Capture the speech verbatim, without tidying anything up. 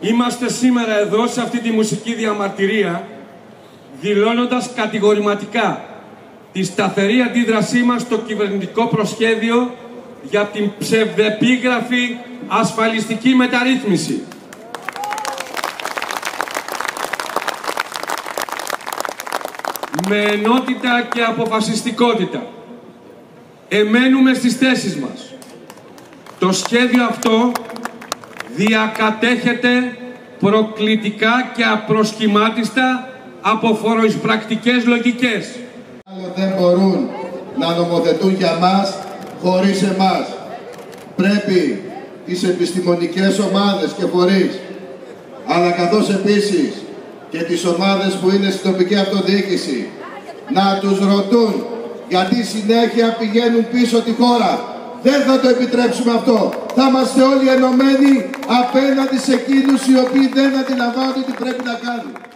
Είμαστε σήμερα εδώ σε αυτή τη μουσική διαμαρτυρία, δηλώνοντας κατηγορηματικά τη σταθερή αντίδρασή μας στο κυβερνητικό προσχέδιο για την ψευδεπίγραφη ασφαλιστική μεταρρύθμιση. Με ενότητα και αποφασιστικότητα εμένουμε στις θέσεις μας. Το σχέδιο αυτό διακατέχεται προκλητικά και απροσχημάτιστα από φοροεισπρακτικές λογικές. Δεν μπορούν να νομοθετούν για μας χωρίς εμάς. Πρέπει τις επιστημονικές ομάδες και φορείς, αλλά καθώς επίσης και τις ομάδες που είναι στην τοπική αυτοδιοίκηση, να τους ρωτούν γιατί συνέχεια πηγαίνουν πίσω τη χώρα. Δεν θα το επιτρέψουμε αυτό. Θα είμαστε όλοι ενωμένοι απέναντι σε εκείνους οι οποίοι δεν αντιλαμβάνονται τι πρέπει να κάνουν.